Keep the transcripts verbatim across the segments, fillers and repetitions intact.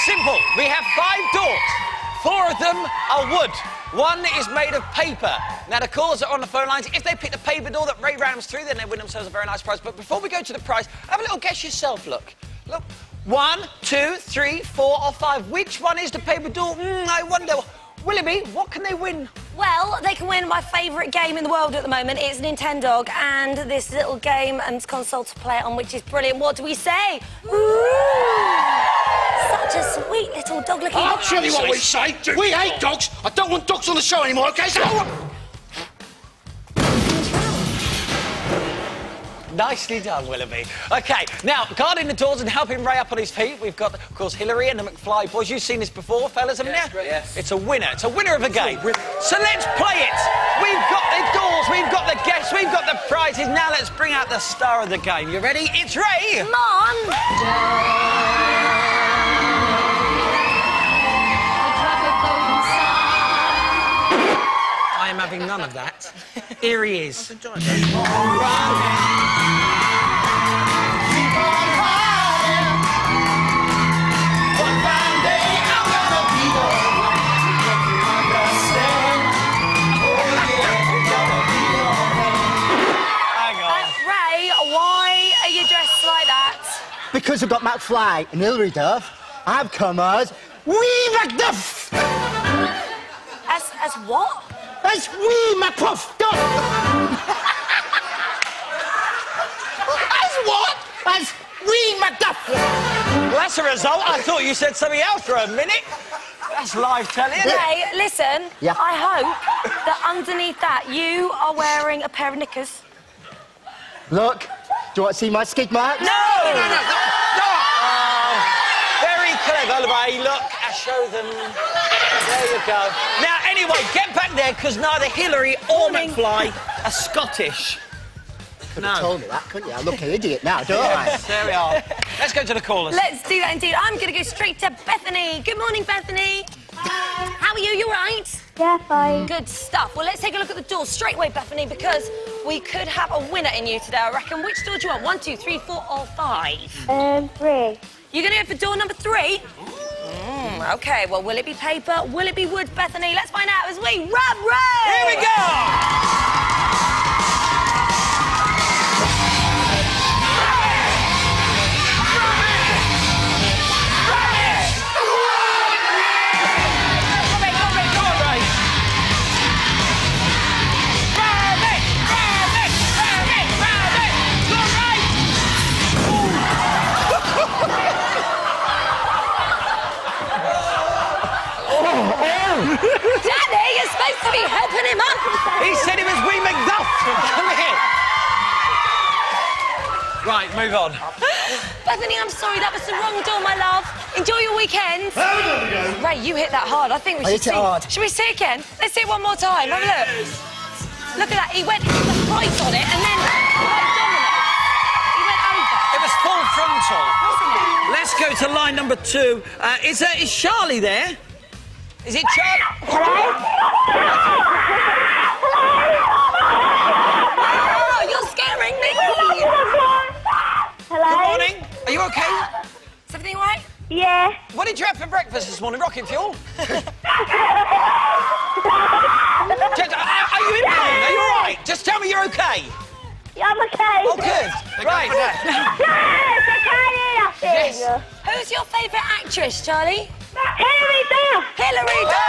simple. We have five doors. Four of them are wood. One is made of paper. Now, the callers are on the phone lines. If they pick the paper door that Ray rams through, then they win themselves a very nice prize. But before we go to the prize, have a little guess yourself, look. Look. One, two, three, four, or five. Which one is the paper door? Mm, I wonder. Willoughby, what can they win? Well, they can win my favourite game in the world at the moment. It's Nintendo, and this little game and console to play it on, which is brilliant. What do we say? Ooh! Such a sweet little dog-looking... I'll tell you what we say. We hate dogs. I don't want dogs on the show anymore, OK? So... Nicely done, Willoughby. OK, now, guarding the doors and helping Ray up on his feet, we've got, of course, Hillary and the McFly boys. You've seen this before, fellas, haven't yes, you? Yes. It's a winner. It's a winner of a game. So let's play it. We've got the doors, we've got the guests, we've got the prizes. Now let's bring out the star of the game. You ready? It's Ray. Come on. I am having none of that. Here he is. Because I've got McFly and Hillary Duff, I've come as Wee McDuff! As, as what? As Wee McPuff Duff! As what? As Wee McDuff! Well, that's a result. I thought you said something else for a minute. That's live telling. Hey, listen. Yeah. I hope that underneath that you are wearing a pair of knickers. Look, do you want to see my skid marks? No! No, no, no, no! no. Oh, very clever, Ray. Look, I show them. There you go. Now, anyway, get back there, because neither Hillary or McFly are Scottish. Could No. have told me that, couldn't you? I look an idiot now, don't Yes, there we are. Let's go to the callers. Let's do that indeed. I'm going to go straight to Bethany. Good morning, Bethany. How are you? You all right? Yeah, fine. Good stuff. Well, let's take a look at the door straight away, Bethany, because we could have a winner in you today, I reckon. Which door do you want? One, two, three, four, or five? Um, three. You're going to go for door number three? Mm, OK, well, will it be paper? Will it be wood, Bethany? Let's find out as we rub Ray! Here we go! Daddy, you're supposed to be helping him up. He said it was Wee McDuff. Come here. Right, move on. Bethany, I'm sorry, that was the wrong door, my love. Enjoy your weekend. Ray, you hit that hard. I think we I should hit it see. hard. Should we see it again? Let's see it one more time. Have a look. Look at that. He went right on it and then right dominant. He went over. It was full frontal. Wasn't it? Let's go to line number two. Uh, is, uh, is Charlie there? Is it Charlie? Oh, you're scaring me. Hello? Good morning. Are you OK? Is everything all right? Yeah. What did you have for breakfast this morning? Rocket fuel? Just, are, are you in pain? Are you all right? Just tell me you're OK. Yeah, I'm okay. Oh, good. Right. Yes, okay, Yes. Who's your favourite actress, Charlie? Hillary Duff. Hillary Duff.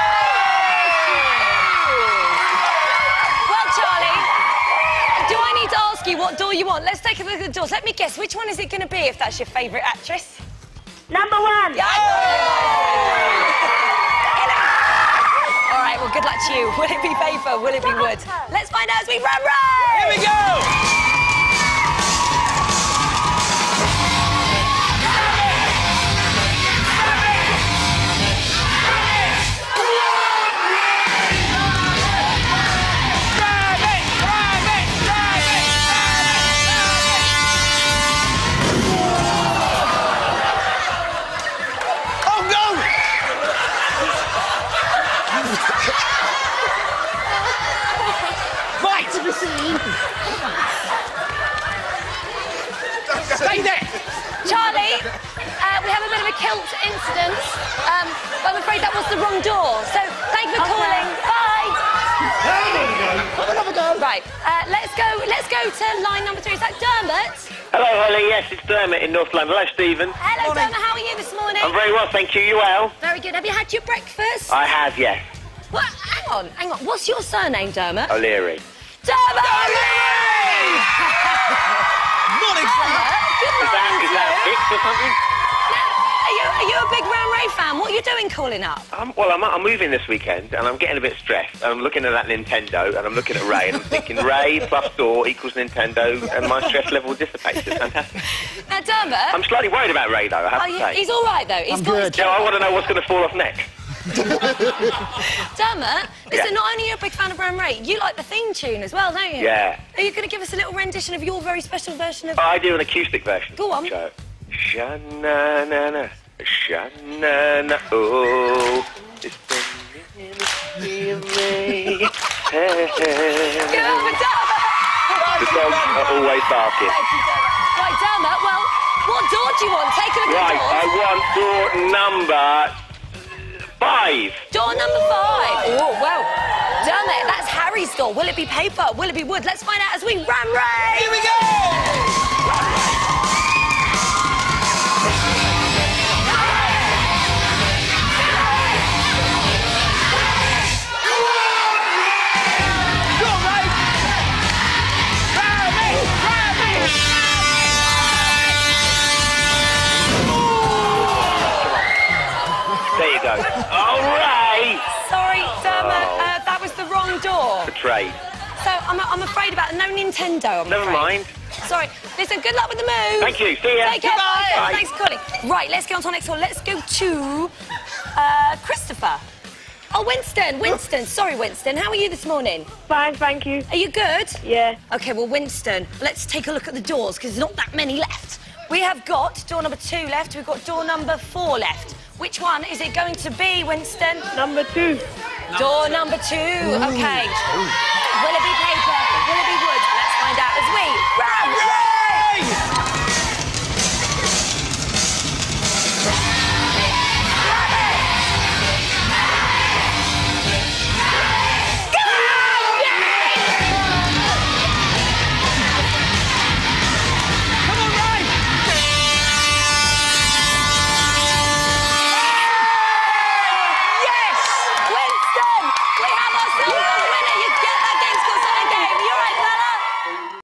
Well, Charlie, do I need to ask you what door you want? Let's take a look at the doors. Let me guess, which one is it going to be if that's your favourite actress? Number one. Yeah. All right, well, good luck to you. Will it be paper? Will it be wood? Let's find out as we run, run! Here we go! Charlie, uh, we have a bit of a kilt incident, um, but I'm afraid that was the wrong door. So thank you for calling. Bye. Have another go. Right, uh, let's go. Let's go to line number three. Is that Dermot? Hello, Holly. Yes, it's Dermot in North London. Hello, Stephen. Hello, Dermot. How are you this morning? I'm very well, thank you. You well? Very good. Have you had your breakfast? I have, yes. What? Hang on, hang on. What's your surname, Dermot? O'Leary. Dermot O'Leary! Morning, Dermot, good Is that, morning is to that you. fixed or something? Are you, are you a big Ram Ray fan? What are you doing calling up? Um, well, I'm, I'm moving this weekend, and I'm getting a bit stressed. And I'm looking at that Nintendo, and I'm looking at Ray, and I'm thinking Ray plus door equals Nintendo, and my stress level dissipates. It's fantastic. Now, Dermot... I'm slightly worried about Ray, though, I have Oh, to you, say. he's all right, though. He's I'm got good. his Yeah, I want to know what's going to fall off next. Dermot, listen, Yeah. not only are you a big fan of Ram Ray, you like the theme tune as well, don't you? Yeah. Are you going to give us a little rendition of your very special version of... I do an acoustic version. Go on. So, sha-na-na-na, sha-na-na, oh, it's been me. Hey, hey. Get over, Dermot! The dogs are always barking. Thank you, Dermot. Right, Dermot, well, what door do you want? Take a look Right, at I the doors. want door number five. Door number five. Oh, well, Dermot, that's Harry's door. Will it be paper? Will it be wood? Let's find out as we Ram Ray! Here we go! There you go. All right. Sorry, Dermot, Oh. uh, that was the wrong door. Betrayed. So I'm, I'm afraid about no Nintendo, I'm Never afraid. mind. Sorry. Listen, good luck with the move. Thank you. See ya. Take care. Goodbye. Bye. Bye. Thanks for calling. Right, let's get on to our next one. Let's go to uh, Christopher. Oh, Winston. Winston. Sorry, Winston. How are you this morning? Fine, thank you. Are you good? Yeah. OK, well, Winston, let's take a look at the doors, because there's not that many left. We have got door number two left. We've got door number four left. Which one is it going to be, Winston? Number two. Door number two. OK. Will it be paper? Will it be wood?